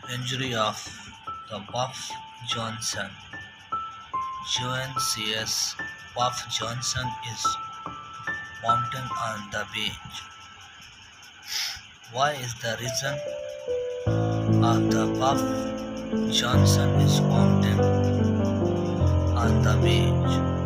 Injury of the Buff Johnson. Joan says Buff Johnson is vomiting on the beach. Why is the reason of the Buff Johnson is vomiting on the beach?